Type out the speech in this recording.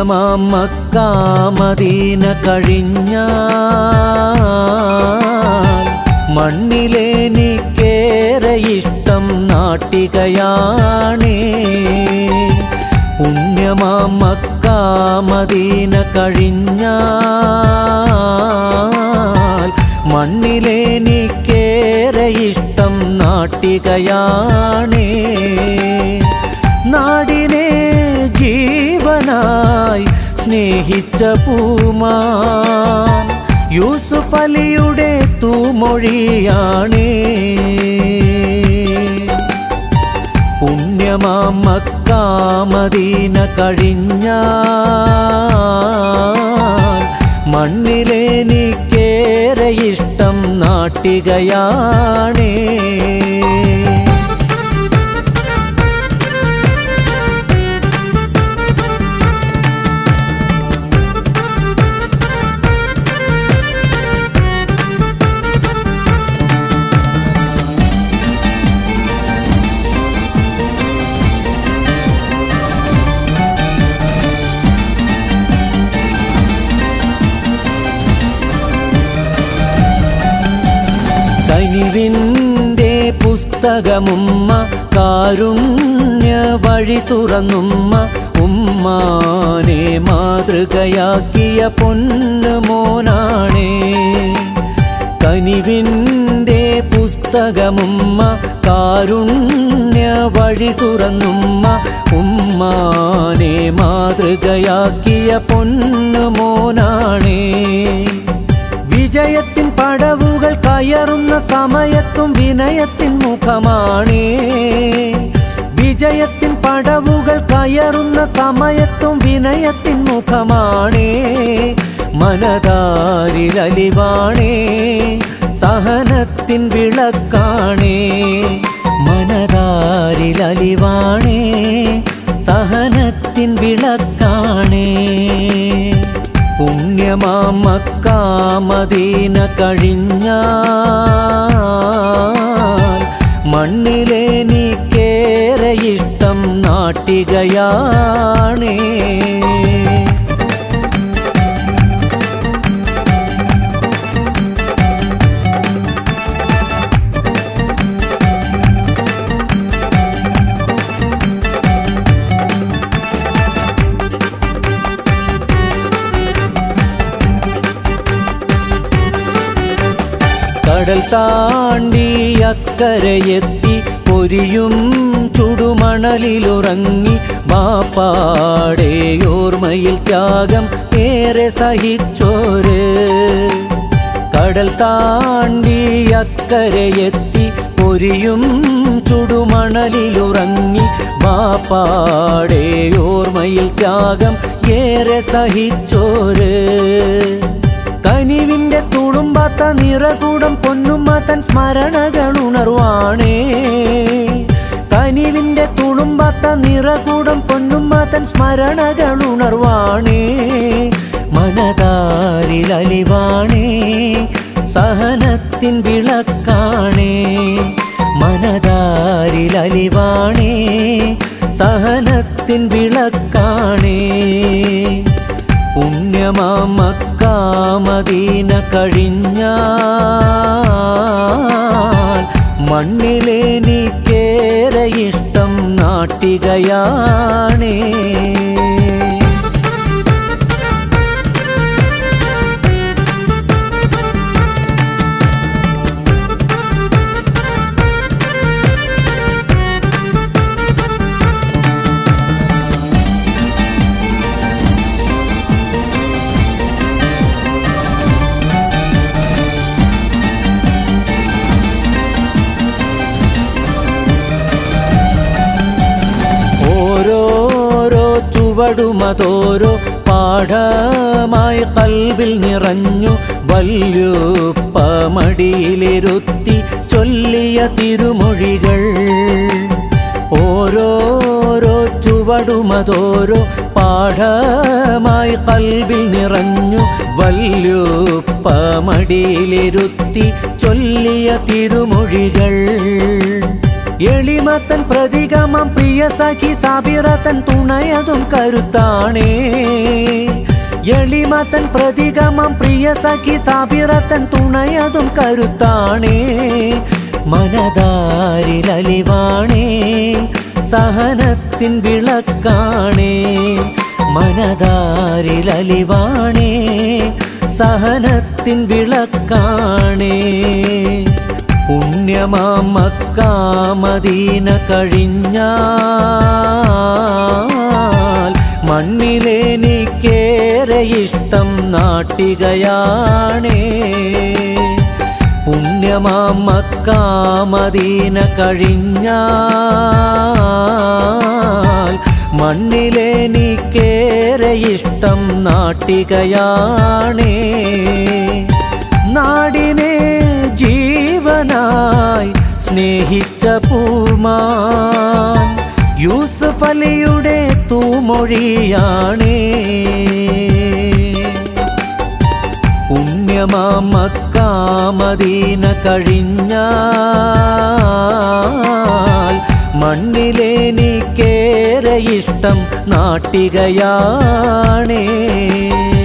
പുണ്യമാം Mecca Medina കഴിഞ്ഞാൽ മണ്ണിലെനിക്കേറെ ഇഷ്ടം നാട്ടികയാണേ. പുണ്യമാം Mecca Medina കഴിഞ്ഞാൽ മണ്ണിലെനിക്കേറെ ഇഷ്ടം നാട്ടികയാണേ. നാടിനെ ജീവനായി സ്നേഹിച്ച പൂമാൻ യൂസുഫ് അലിയുടെ തൂമൊഴിയാണേ. പുണ്യമാം മക്ക മദീന കഴിഞ്ഞാൽ മണ്ണിലെനിക്കേറെ ഇഷ്ടം നാട്ടികയാണേ. കനിവിൻ്റെ പുസ്തകമുമ്മ കാരുണ്യ വഴി തുറന്നുമ്മ ഉമ്മാനെ മാതൃകയാക്കിയ പൊന്നുമോനാണേ. കനിവിൻ്റെ പുസ്തകമുമ്മ കാരുണ്യ വഴി തുറന്നുമ്മ ഉമ്മാനെ മാതൃകയാക്കിയ പൊന്നുമോനാണേ. വിജയത്തിൻ പടവുകൾ കയറുന്ന സമയത്തും വിനയത്തിൻ മുഖമാണേ. വിജയത്തിൻ പടവുകൾ കയറുന്ന സമയത്തും വിനയത്തിൻ മുഖമാണേ. മനതാരിൽ അലിവാണേ സഹനത്തിൻ വിളക്കാണേ. മനതാരിൽ അലിവാണേ സഹനത്തിൻ വിളക്കാണേ. പുണ്യമാം മക്ക മദീന കഴിഞ്ഞാൽ മണ്ണിലെനിക്കേറെ ഇഷ്ടം നാട്ടികയാണേ. കടൽ താണ്ടി അക്കരയെത്തി പൊരിയും ചുടുമണലിലുറങ്ങി ബാപ്പാടെ ഓർമ്മയിൽ ത്യാഗം ഏറെ സഹിച്ചോര്. കടൽ താണ്ടി അക്കരയെത്തി പൊരിയും ചുടുമണലിലുറങ്ങി ബാപ്പാടെ ഓർമ്മയിൽ ത്യാഗം ഏറെ സഹിച്ചോര്. കനിവിൻ്റെ തുളുമ്പാത്ത നിറകൂടം പൊന്നുമ്മ തൻ സ്മരണകൾ ഉണർവാണേ. കനിവിൻ്റെ തുളുമ്പാത്ത നിറകൂടം പൊന്നുമ്മ തൻ സ്മരണകൾ ഉണർവാണേ. മനതാരിൽ അലിവാണേ സഹനത്തിൻ വിളക്കാണേ. മനതാരിൽ അലിവാണേ സഹനത്തിൻ വിളക്കാണേ. പുണ്യമാം മക്ക മദീന കഴിഞ്ഞാൽ മണ്ണിലെനിക്കേറെ ഇഷ്ടം നാട്ടികയാണേ. ചുവടുമതോരോ പാഠമായി കൽബിൽ നിറഞ്ഞു. വല്യുപ്പ മടിയിലിരുത്തി ചൊല്ലിയ തിരുമൊഴികൾ. ഓരോരോ ചുവടുമതോരോ പാഠമായി കൽബിൽ നിറഞ്ഞു. വല്യുപ്പ മടിയിലിരുത്തി ചൊല്ലിയ തിരുമൊഴികൾ. എളിമത്തൻ പ്രതീകമാം പ്രിയ സഖി സാബിറത്തൻ തുണയതും കരുത്താണേ എളിമത്തൻ പ്രതീകമാം പ്രിയ സഖി സാബിറത്തൻ തുണയതും കരുത്താണേ മനതാരിലലിവാണേ സഹനത്തിൻ വിളക്കാണേ മനതാരിലലിവാണേ സഹനത്തിൻ വിളക്കാണേ പുണ്യമാം മക്ക മദീന കഴിഞ്ഞാൽ മണ്ണിലെനിക്കേറെ ഇഷ്ടം നാട്ടികയാണേ പുണ്യമാം മക്ക മദീന കഴിഞ്ഞാൽ മണ്ണിലെനിക്കേറെ ഇഷ്ടം നാട്ടികയാണേ നാടിനെ ജീവനായി സ്നേഹിച്ച പൂമാൻ യൂസുഫ് അലിയുടെ തൂമൊഴിയാണേ പുണ്യമാം മക്ക മദീന കഴിഞ്ഞാൽ മണ്ണിലെനിക്കേറെ ഇഷ്ടം നാട്ടികയാണേ